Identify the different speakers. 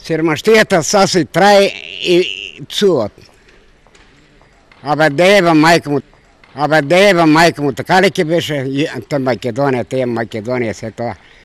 Speaker 1: Сирмаштията са си трае и цуот. Абе деева майка му така ли ке беше, Македонија, тие Македонија се тоа.